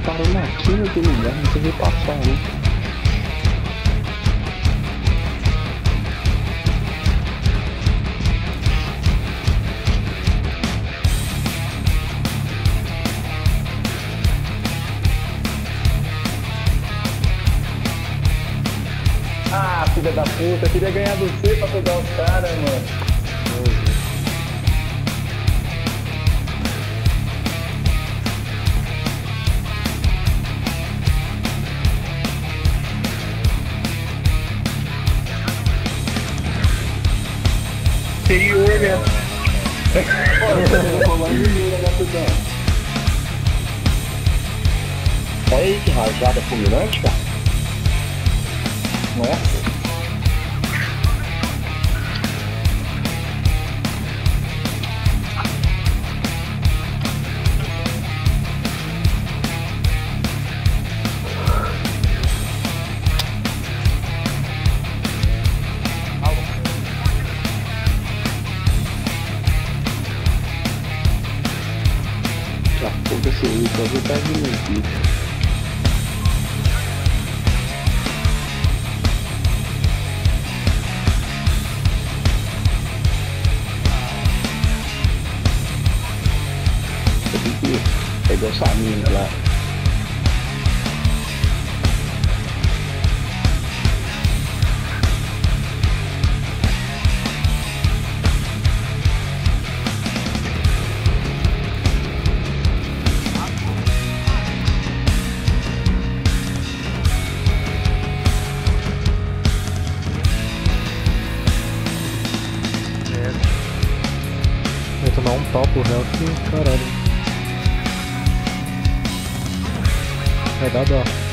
parou na quina do lugar, não sei ver passar, né? Ah, filha da puta, queria ganhar você pra pegar os caras, mano. Interior, né? Olha aí que rajada fulminante, cara. Não é? Daqui a pouco esse Lucas tá vindo aqui. Pegou essa mina lá. Vai tomar um pau pro réu que caralho. Vai dar dó.